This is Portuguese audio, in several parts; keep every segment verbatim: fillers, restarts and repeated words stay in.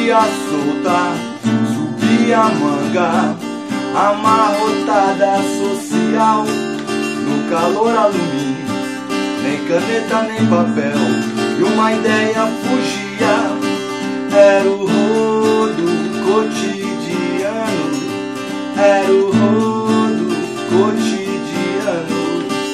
Podia soltar, subir a manga, amarrotada social, no calor alumínio, nem caneta nem papel, e uma ideia fugia, era o rodo cotidiano, era o rodo cotidiano.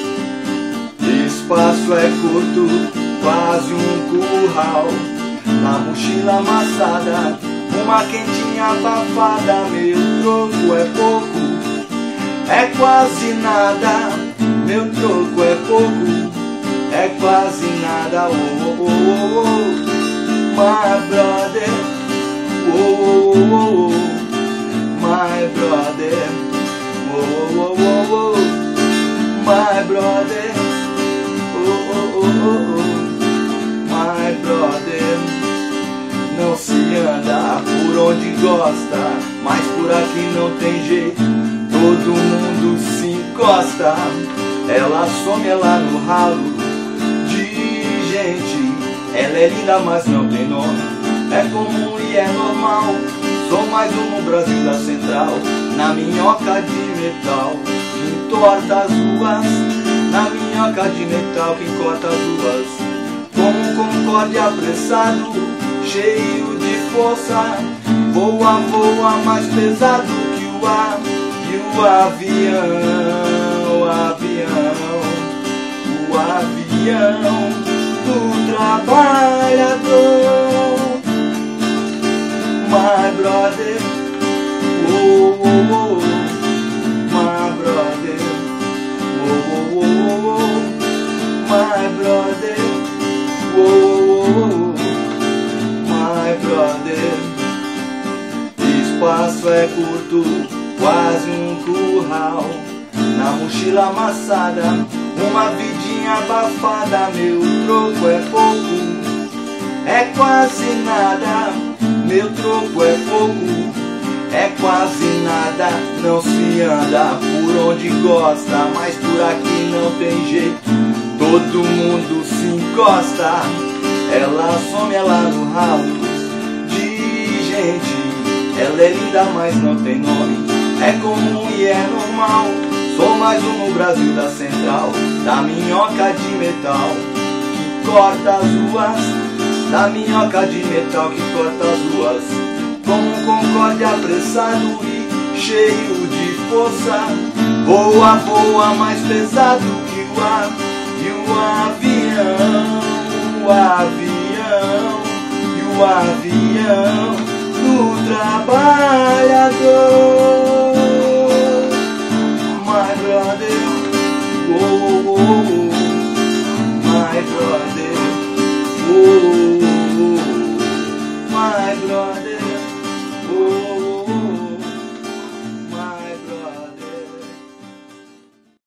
Espaço é curto, quase um curral, na mochila amassada, uma quentinha abafada. Meu troco é pouco, é quase nada. Meu troco é pouco, é quase nada. Oh, oh, oh, oh. My brother, oh, oh, oh, oh. My brother, oh, oh, oh, oh. My brother, oh, oh, oh, oh, oh. My brother, não se anda por onde gosta, mas por aqui não tem jeito, todo mundo se encosta. Ela some lá no ralo de gente, ela é linda mas não tem nome, é comum e é normal. Sou mais um no Brasil da Central, na minhoca de metal que entorta as ruas, na minhoca de metal que encorta as ruas. Com um concorde apressado, cheio de força, voa, voa mais pesado que o ar, que o avião, o avião, o avião do trabalhador. My brother, oh, oh, oh, my brother, oh, oh, oh, oh, my brother, oh, oh, oh, my brother. Espaço é curto, quase um curral, na mochila amassada, uma vidinha abafada. Meu troco é pouco, é quase nada. Meu troco é pouco, é quase nada. Não se anda por onde gosta, mas por aqui não tem jeito, todo mundo se encosta. Ela some lá no ralo de gente, ela é linda mas não tem nome, é comum e é normal. Sou mais um no Brasil da Central, da minhoca de metal que corta as ruas, da minhoca de metal que corta as ruas. Com um concorde apressado e cheio de força, voa, voa mais pesado que o ar, e o avião, o avião, e o avião do trabalhador.